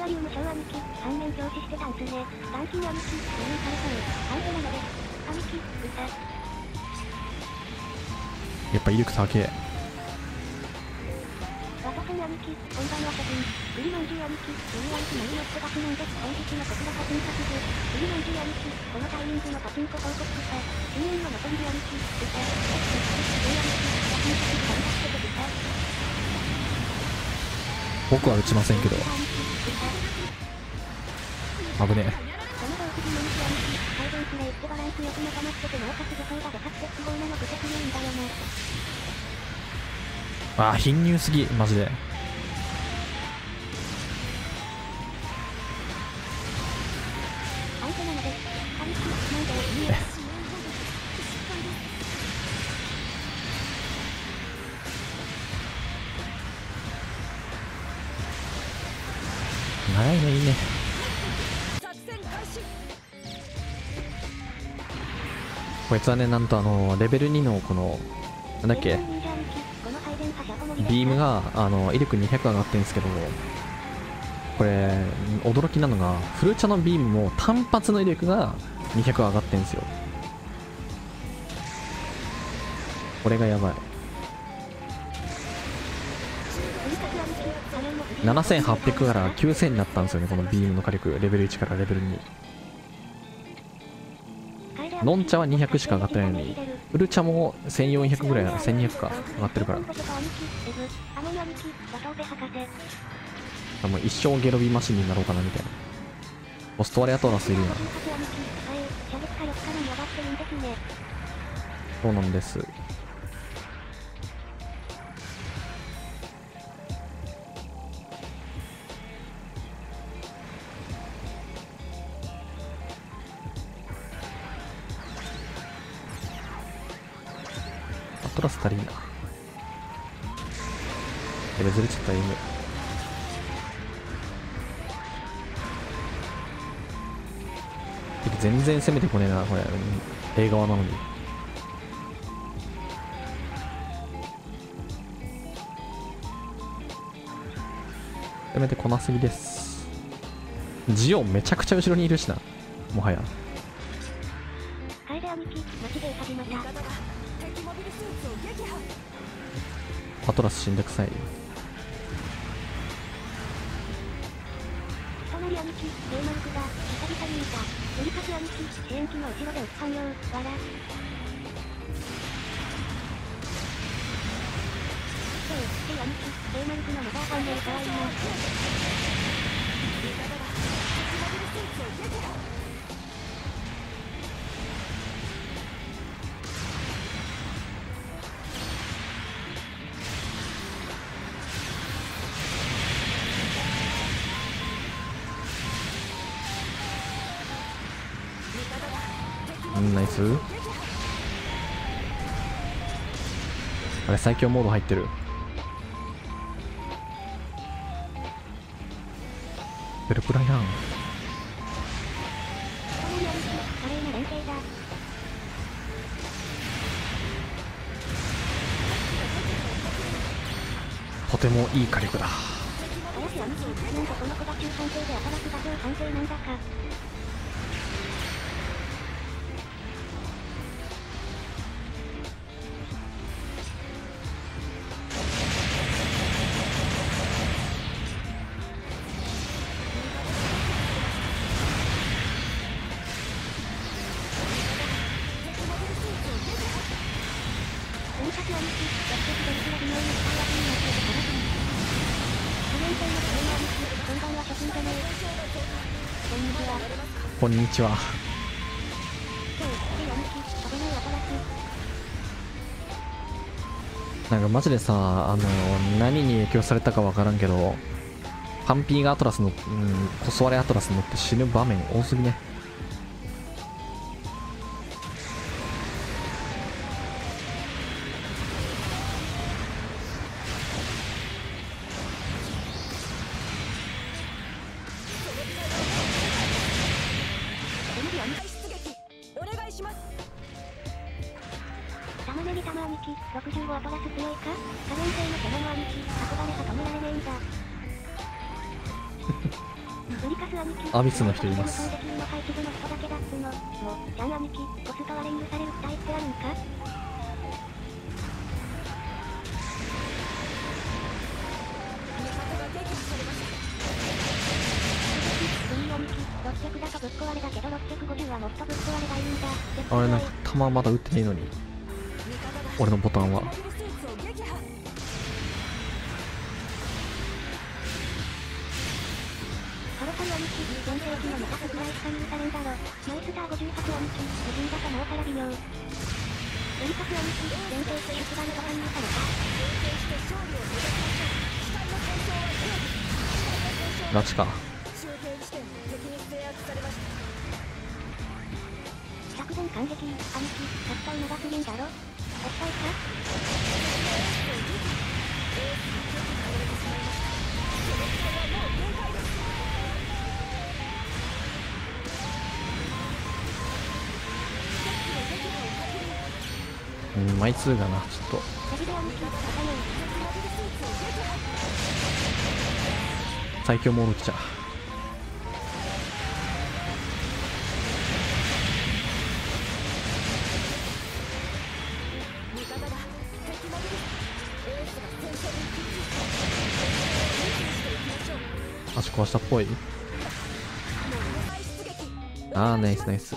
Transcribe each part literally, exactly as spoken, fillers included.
リウム小兄貴、反面教師してたんすね。元金兄貴、リリーされそう。アンテナです。兄貴、歌。 やっぱ威力高え。 ワトソン兄貴、本番は初心。ウリまんじゅう兄貴、ウリ兄貴何持って出しなんです。本日のこちらが診察図。ウリまんじゅう兄貴、このタイミングのパチンコ報告草。深淵の残り兄貴、歌。ウリ兄貴、診察図頑張ってて歌。 僕は打ちませんけど。危ねえ。 その同時にモニキ兄貴、配分プレイってバランスよくまとまっててなおかつ助走がでかくて都合なの無責任だよな。 ああ、貧乳すぎ、マジで。 アンテナです。兄貴、なんでいいよ。 長いね、いいね。こいつはね、なんとあのレベルにのこのなんだっけビームがあの威力にひゃく上がってるんですけど、これ驚きなのがフルチャのビームも単発の威力がにひゃく上がってるんですよ。これがやばい。ななせんはっぴゃくからきゅうせんになったんですよね、このビームの火力。レベルいちからレベルに。ノンチャはにひゃくしか上がってないのに、フルチャもせんよんひゃくぐらいならせんにひゃくか上がってるから。もう一生ゲロビマシンになろうかなみたいな。ポストワレアトラスいるな。そうなんです。アトラス足りんな。やべ、ずれちゃった。 M 全然攻めてこねえな、これ。A側なのに。攻めてこなすぎです。ジオンめちゃくちゃ後ろにいるしな、もはや。アトラス死んでくさい。 隣兄貴、レーマルクだ。久々に見た。ウリカス兄貴、支援機の後ろで撃つ反応、わら。そう、で兄貴、レーマルクのマザー反応かわいいな。 うん、ナイス。あれ最強モード入ってる。ペルプラやん。とてもいい火力だ。なんかこの子が中産生で新しい画像賛成なんだか。こんにちは。なんかマジでさ、あの何に影響されたかわからんけど、パンピーがアトラスの、うん、コスワレアトラス乗って死ぬ場面多すぎね。玉ねぎ玉兄貴、ろくじゅうごアトラス強いか？可燃性のキャラの兄貴、運ばれさ止められねえんだ。 アビスの人います。 攻撃の配置部の人だけだっつの。もう、じゃん兄貴、ボスとは連遊される期待ってあるんか？海兄貴、ろっぴゃくだとぶっ壊れだけどろっぴゃくごじゅうはもっとぶっ壊れがいいんだ。 あれなんか弾まだ撃ってねえのに、俺のボタンは。 ソロサム兄貴、全盛期のメタスぐらいしか許されんだろ。ナイスターごじゅうはち兄貴、無人だかなおさら微妙。ウリカス兄貴、全盛期出願と勧誘された。 ガチか。 着弾感激、兄貴、たった今がすげんだろ。おっぱいか？ うん、枚数がな、ちょっと。 ヘビで兄貴、バカよ。 最強モード来ちゃう。足壊したっぽい。あー、ナイスナイス。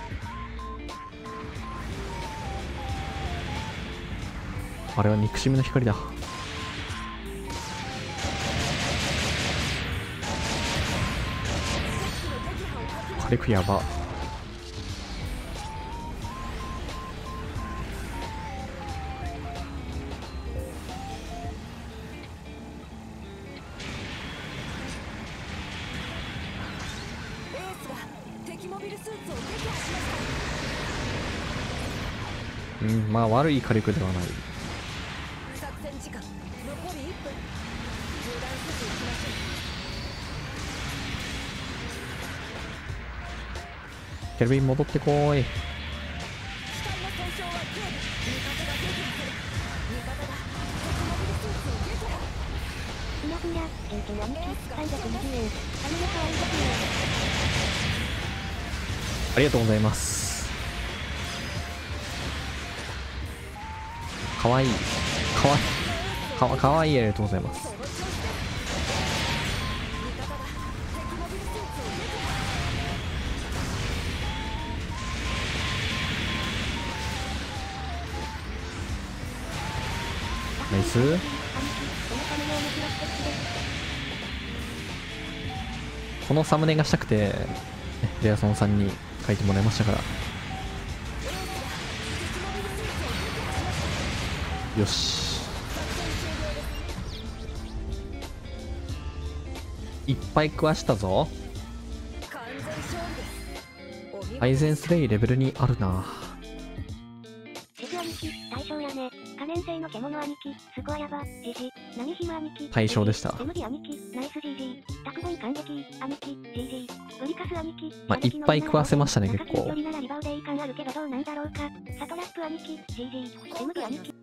あれは憎しみの光だ。火力やば。うん、まあ悪い火力ではない。ケルビン戻ってこーい。 ふにゃふにゃ、キュンキュン兄貴、さんびゃくにじゅうえん。サムネ可愛いですね。 ありがとうございます。かわいい。かわいい。かわ、かわいい。ありがとうございます。ナイス。このサムネがしたくて、レアソンさんに書いてもらいましたから。よし。いっぱい食わしたぞ。改善スレイレベルにあるな。 シズ兄貴、大将やね。可燃性の獣兄貴、スコアヤバ、ジジ。何暇兄貴、 大将でした。 エムディ兄貴、ナイス ジージー。タクボイ感激、兄貴、ジージー。ウリカス兄貴、 まあ、いっぱい食わせましたね、結構。 距離ならリバウでいい感あるけどどうなんだろうか。サトラップ兄貴、ジージー。エムディ兄貴。